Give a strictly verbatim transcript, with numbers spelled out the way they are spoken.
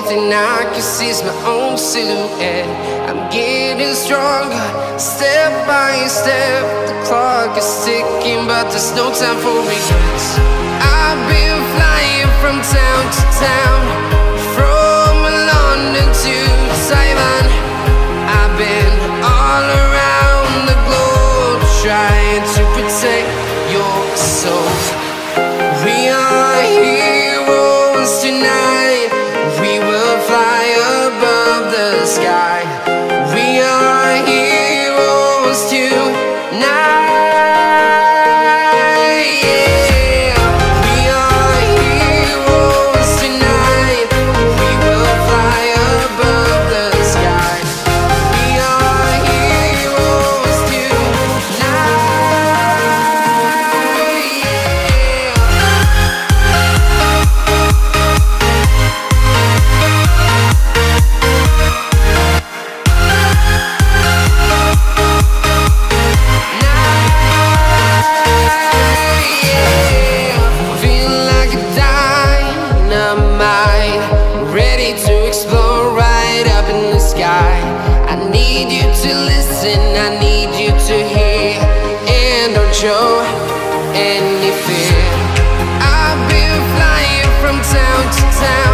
thing I can see is my own silhouette. I'm getting stronger, step by step. The clock is ticking, but there's no time for regrets. I've been flying from town to town, from London to Taiwan. I've been all around the globe, trying to protect your soul. We are heroes tonight. We will fly above the sky. We are heroes tonight. I need you to listen, I need you to hear, and don't show any fear. I've been flying from town to town.